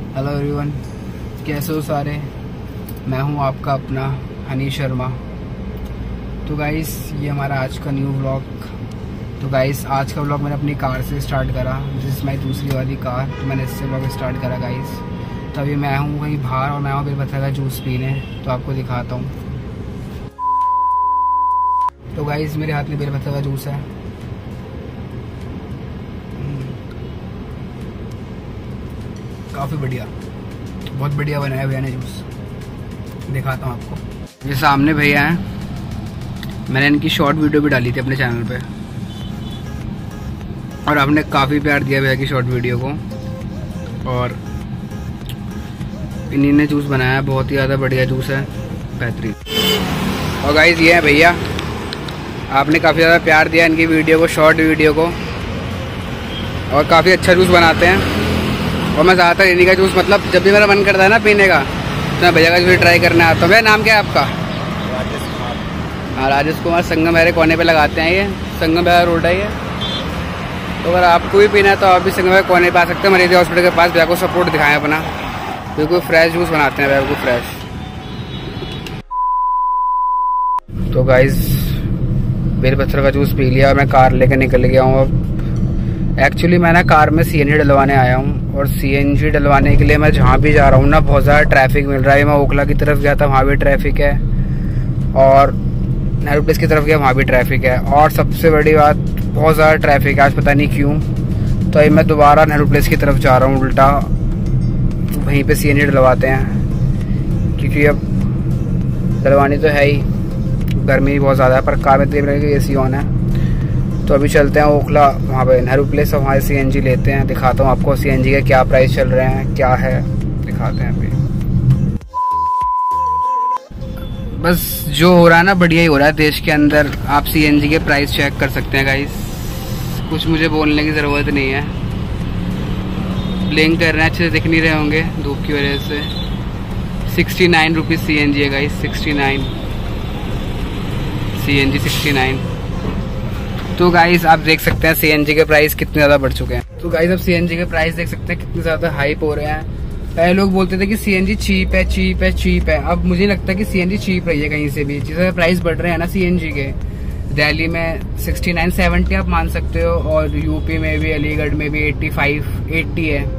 Hello everyone, कैसे हो सारे। मैं हूं आपका अपना हनी शर्मा। तो गाइस ये हमारा आज का न्यू व्लॉग। तो गाइस आज का व्लॉग मैंने अपनी कार से स्टार्ट करा, जिस मेरी दूसरी वाली कार। तो मैंने इससे व्लॉग स्टार्ट करा गाइस। तो अभी मैं हूं कहीं बाहर और मैं वहाँ बेलपत्थर का जूस पीने, तो आपको दिखाता हूँ। तो गाइस मेरे हाथ में बेलपत्थर का जूस है। काफ़ी बढ़िया, बहुत बढ़िया बनाया भैया ने जूस। दिखाता हूँ आपको। ये सामने भैया हैं, मैंने इनकी शॉर्ट वीडियो भी डाली थी अपने चैनल पे और आपने काफ़ी प्यार दिया भैया की शॉर्ट वीडियो को। और इन्हीं ने जूस बनाया, बहुत ही ज़्यादा बढ़िया जूस है, बेहतरीन। और गाइस ये है भैया, आपने काफ़ी ज़्यादा प्यार दिया इनकी वीडियो को, शॉर्ट वीडियो को, और काफ़ी अच्छा जूस बनाते हैं। और मैं ज़्यादातर इन्हीं का जूस, मतलब जब भी मेरा मन करता है ना पीने का, तो मैं भैया का जूस ट्राई करने आता हूँ। भैया नाम क्या है आपका? राजेश कुमार। हाँ राजेश कुमार। संगम मेरे कोने पे लगाते हैं, ये संगम बिहार रोड है ये। तो अगर आपको भी पीना है तो आप भी संगम बिहार कोने पे आ सकते हैं, मरीज हॉस्पिटल के पास। भैया को सपोर्ट दिखाएं अपना, बिल्कुल फ्रेश जूस बनाते हैं भैया, बिल्कुल फ्रेश। तो गाइज बेलपत्थर का जूस पी लिया और मैं कार लेकर निकल गया हूँ। अब एक्चुअली मैं ना कार में सीएनजी डलवाने आया हूँ, और सीएनजी डलवाने के लिए मैं जहाँ भी जा रहा हूँ ना बहुत ज़्यादा ट्रैफिक मिल रहा है। मैं ओखला की तरफ गया था, वहाँ भी ट्रैफिक है, और नेहरू प्लेस की तरफ गया, वहाँ भी ट्रैफिक है। और सबसे बड़ी बात, बहुत ज़्यादा ट्रैफिक है आज, पता नहीं क्यों। तो अभी मैं दोबारा नेहरू प्लेस की तरफ जा रहा हूँ उल्टा, वहीं पे सीएनजी डलवाते हैं, क्योंकि अब डलवानी तो है ही, गर्मी बहुत ज़्यादा है। पर कार में तो एसी ऑन है। तो अभी चलते हैं ओखला, वहाँ पे नेहरू प्लेस, और वहाँ सीएनजी लेते हैं। दिखाता हूँ आपको सीएनजी के क्या प्राइस चल रहे हैं, क्या है, दिखाते हैं अभी। बस जो हो रहा है ना बढ़िया ही हो रहा है देश के अंदर। आप सीएनजी के प्राइस चेक कर सकते हैं गाइस, कुछ मुझे बोलने की ज़रूरत नहीं है। ब्लिंक कर रहे हैं, अच्छे से दिख नहीं रहे होंगे धूप की वजह से। 69 रुपीज़ सीएनजी है गाइस, 69 सीएनजी 69। तो गाइस आप देख सकते हैं सीएनजी के प्राइस कितने ज़्यादा बढ़ चुके हैं। तो गाइस अब सीएनजी के प्राइस देख सकते हैं कितने ज़्यादा हाइप हो रहे हैं। पहले लोग बोलते थे कि सीएनजी चीप है, चीप है, चीप है। अब मुझे लगता है कि सीएनजी चीप रही है कहीं से भी। जैसे प्राइस बढ़ रहे हैं ना सीएनजी के, दिल्ली में 69, 70 आप मान सकते हो, और यूपी में भी, अलीगढ़ में भी 85, 80 है।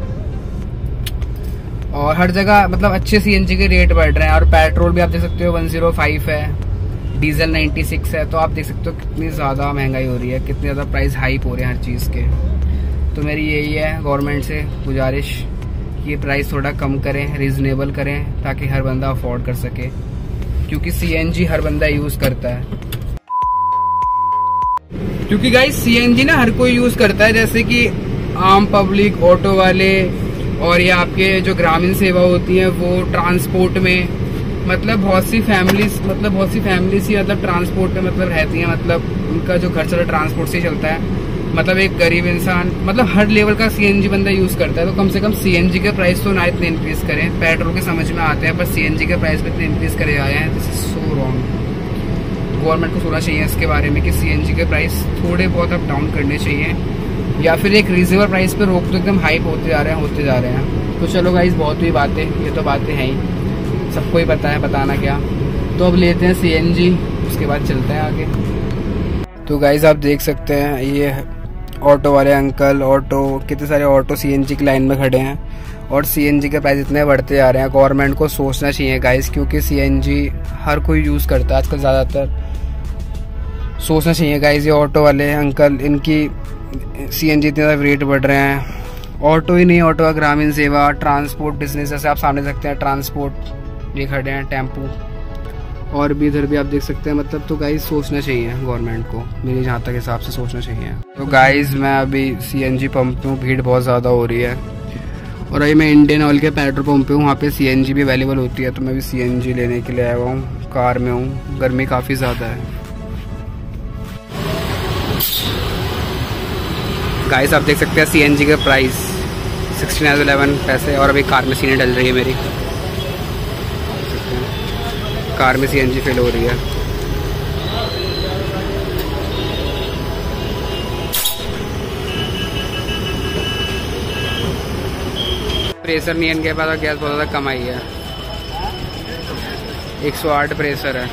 और हर जगह मतलब अच्छे सीएनजी के रेट बढ़ रहे हैं। और पेट्रोल भी आप देख सकते हो 105 है, डीजल 96 है। तो आप देख सकते हो कितनी ज़्यादा महंगाई हो रही है, कितने ज़्यादा प्राइस हाइप हो रहे हैं हर चीज़ के। तो मेरी यही है गवर्नमेंट से गुजारिश, ये प्राइस थोड़ा कम करें, रीज़नेबल करें, ताकि हर बंदा अफोर्ड कर सके, क्योंकि सीएनजी हर बंदा यूज़ करता है। क्योंकि गाइस सीएनजी ना हर कोई यूज़ करता है, जैसे कि आम पब्लिक, ऑटो वाले, और ये आपके जो ग्रामीण सेवा होती है वो ट्रांसपोर्ट में, मतलब बहुत सी फैमिलीज ही मतलब ट्रांसपोर्ट में मतलब रहती हैं, मतलब उनका जो घर चला ट्रांसपोर्ट से ही चलता है। मतलब एक गरीब इंसान, मतलब हर लेवल का सीएनजी बंदा यूज करता है। तो कम से कम सीएनजी के प्राइस तो ना इतने इंक्रीज करें। पेट्रोल के समझ में आते हैं, पर सीएनजी के प्राइस पे इतने इंक्रीज करे आए हैं, this is so wrong. Government को सोचना चाहिए इसके बारे में कि सीएनजी के प्राइस थोड़े बहुत अप डाउन करने चाहिए, या फिर एक रीजनेबल प्राइस पे रोक, तो एकदम हाइप होते जा रहे हैं। तो चलो गाइस बहुत हुई बातें, ये तो बातें हैं ही, सबको ही पता है, बताना क्या। तो अब लेते हैं सीएनजी, उसके बाद चलते हैं आगे। तो गाइस आप देख सकते हैं ये ऑटो वाले अंकल, ऑटो, कितने सारे ऑटो सीएनजी की लाइन में खड़े हैं, और सीएनजी के प्राइस इतने बढ़ते जा रहे हैं। गवर्नमेंट को सोचना चाहिए गाइस, क्योंकि सीएनजी हर कोई यूज़ करता है आजकल ज़्यादातर। सोचना चाहिए गाइस, ये ऑटो वाले अंकल, इनकी सीएनजी इतने ज़्यादा रेट बढ़ रहे हैं। ऑटो ही नहीं, ऑटो का ग्रामीण सेवा, ट्रांसपोर्ट बिजनेस, जैसे आप सामने सकते हैं ट्रांसपोर्ट, ये खड़े हैं टेम्पू, और भी इधर भी आप देख सकते हैं। मतलब तो गाइस सोचना चाहिए गवर्नमेंट को, मेरे जहाँ तक हिसाब से सोचना चाहिए। तो गाइस मैं अभी सीएनजी पंप पे हूँ, भीड़ बहुत ज़्यादा हो रही है, और अभी मैं इंडियन ऑयल के पेट्रोल पंप पे हूँ, वहाँ पे सीएनजी भी अवेलेबल होती है। तो मैं भी सीएनजी लेने के लिए आया हुआ हूँ, कार में हूँ, गर्मी काफ़ी ज़्यादा है। गाइस आप देख सकते हैं सीएनजी का प्राइस 69.11 पैसे, और अभी कार में सीने डल रही है मेरी, कार में सीएनजी फिल हो रही है। प्रेशर नहीं है इनके पास और गैस बहुत ज़्यादा कम आई है। 108 प्रेशर है।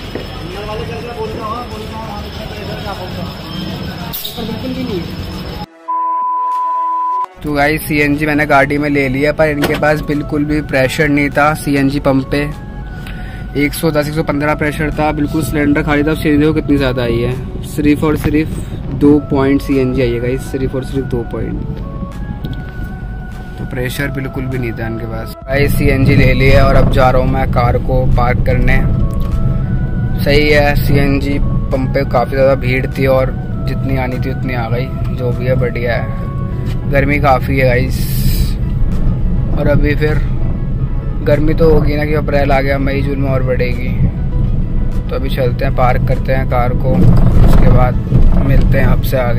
तो गाइस सीएनजी मैंने गाड़ी में ले लिया, पर इनके पास बिल्कुल भी प्रेशर नहीं था सीएनजी पंप पे। 110-115 प्रेशर था, बिल्कुल सिलेंडर खाली था। सीएनजी कितनी ज़्यादा आई है, सिर्फ और सिर्फ 2 पॉइंट सीएनजी आई है गाइस, सिर्फ और सिर्फ 2 पॉइंट। तो प्रेशर बिल्कुल भी नहीं था इनके पास। गाइस सीएनजी ले लिया और अब जा रहा हूँ मैं कार को पार्क करने। सही है, सीएनजी पंप पे काफ़ी ज़्यादा भीड़ थी और जितनी आनी थी उतनी आ गई, जो भी है बढ़िया है। गर्मी काफ़ी है गाइस, और अभी फिर गर्मी तो होगी ना कि अप्रैल आ गया, मई जून में और बढ़ेगी। तो अभी चलते हैं, पार्क करते हैं कार को, उसके बाद मिलते हैं आपसे आगे।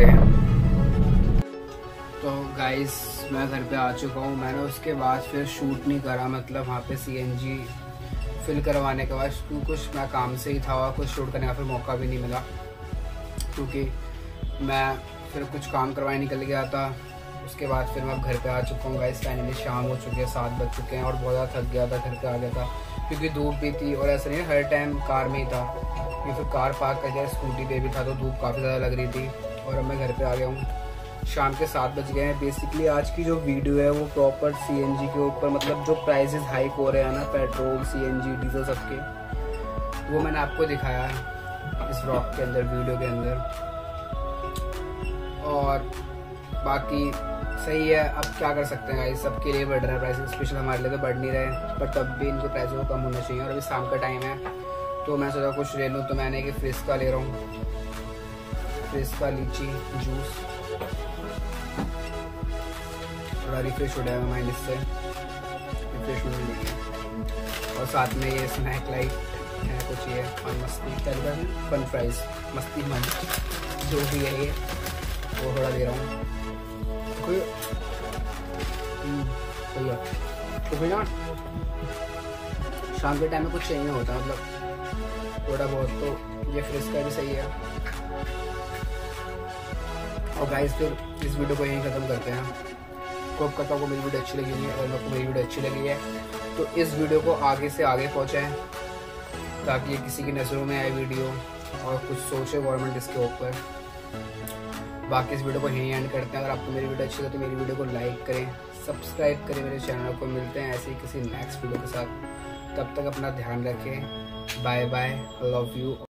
तो गाइस मैं घर पे आ चुका हूँ। मैंने उसके बाद फिर शूट नहीं करा, मतलब वहाँ पे सीएनजी फिल करवाने के बाद कुछ मैं काम से ही था और कुछ शूट करने का फिर मौका भी नहीं मिला, क्योंकि मैं फिर कुछ काम करवाने निकल गया था। उसके बाद फिर मैं घर पे आ चुका हूँ गाइस। फाइनली शाम हो चुकी है, 7 बज चुके हैं और बहुत ज़्यादा थक गया था, घर पे आ गया था क्योंकि धूप भी थी। और ऐसा नहीं हर टाइम कार में ही था, क्योंकि फिर कार पार्क करके स्कूटी पे भी था तो धूप काफ़ी ज़्यादा लग रही थी। और अब मैं घर पे आ गया हूँ, शाम के 7 बज गए हैं। बेसिकली आज की जो वीडियो है वो प्रॉपर सीएनजी के ऊपर, मतलब जो प्राइसेस हाइक हो रहे हैं ना, पेट्रोल सीएनजी डीजल सबके, वो मैंने आपको दिखाया है इस व्लॉग के अंदर, वीडियो के अंदर। और बाकी सही है, अब क्या कर सकते हैं गाइस, सबके लिए बढ़ रहे हैं प्राइसेस, स्पेशल हमारे लिए तो बढ़ नहीं रहे, पर तब भी इनको प्राइसों को कम होना चाहिए। और अभी शाम का टाइम है तो मैं सोचा कुछ ले लूँ, तो मैंने कि फ्रिस्का ले रहा हूँ, फ्रिस्का लीची जूस। थोड़ा रिफ्रेश हो जाएगा माइंड, इससे रिफ्रेश होने लगे। और साथ में ये स्नैक लाइट है कुछ, ये और मस्ती कर फन फ्राइज, मस्ती मन जो भी है ये, वो थोड़ा दे रहा हूँ। तो भैया शाम के टाइम में कुछ चाहिए होता है, मतलब थोड़ा बहुत, तो ये फ्रिस्का भी सही है। और गाइस फिर इस वीडियो को यहीं ख़त्म करते हैं। होप करता हूँ मेरी वीडियो अच्छी लगी होगी, और मेरे को मेरी वीडियो अच्छी लगी है तो इस वीडियो को आगे से आगे पहुँचाएँ, ताकि ये किसी की नज़रों में आए वीडियो और कुछ सोचे गवर्नमेंट इसके ऊपर। बाकी इस वीडियो को यहीं एंड करते हैं। अगर आपको मेरी वीडियो अच्छी लगे तो मेरी वीडियो को लाइक करें, सब्सक्राइब करें मेरे चैनल को। मिलते हैं ऐसे ही किसी नेक्स्ट वीडियो के साथ, तब तक अपना ध्यान रखें। Bye bye, love you.